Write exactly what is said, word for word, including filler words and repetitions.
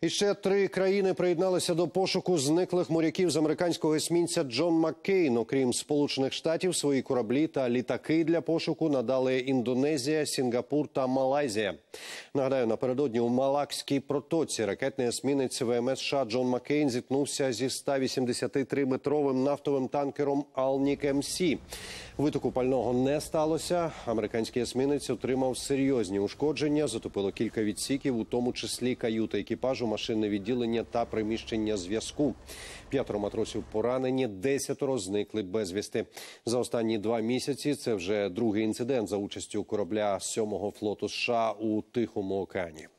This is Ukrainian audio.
І ще три країни приєдналися до пошуку зниклих моряків з американського есмінця «Джон Маккейн». Окрім Сполучених Штатів, свої кораблі та літаки для пошуку надали Індонезія, Сінгапур та Малайзія. Нагадаю, напередодні у Малакській протоці ракетний есмінець ВМС США «Джон Маккейн» зіткнувся зі ста вісімдесятитриметровим нафтовим танкером «Алнік Ем Сі». Витоку пального не сталося. Американський есмінець отримав серйозні ушкодження, затопило кілька відсіків, у тому числі каюта екіпажу, машинне відділення та приміщення зв'язку. П'ятеро матросів поранені, десятеро зникли безвісти. За останні два місяці це вже другий інцидент за участю корабля сьомого флоту США у Тихому океані.